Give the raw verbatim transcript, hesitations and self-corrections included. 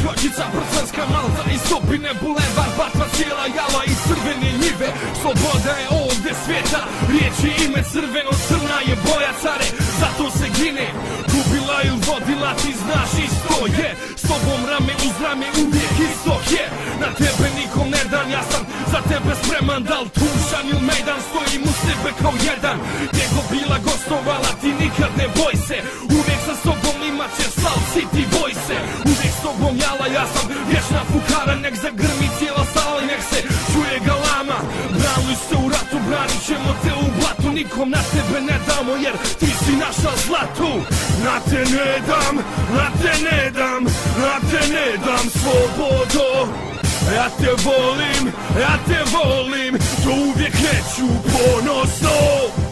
Kročica, Brčanska, Malta i Stopine, Bulevar, Batva, cijela Jala i crvene njive. Sloboda je ovdje svijeta, riječi ime crveno, crna je boja care, zato se gine. Gubila ili vodila, ti znaš isto je, s tobom rame uz rame uvijek isto je. Na tebe nikom ne dan, ja sam za tebe spreman, dal tušan ili mejdan, stojim uz tebe kao jedan. Gdje go bila gostovala, ti nikad ne boj se, uvijek sa sobom imat ćeš South City boj se. Uvijek s tobom Jala, ja sam vječna fukara, nek zagrmi cijela sala i nek se čuje galama. Branili se u ratu, branit ćemo te u blatu, nikom na tebe ne damo jer ti si naša zlatu. Na te ne dam, na te ne dam, na te ne dam slobodo. Ja te volim, ja te volim, to uvijek neću ponosno.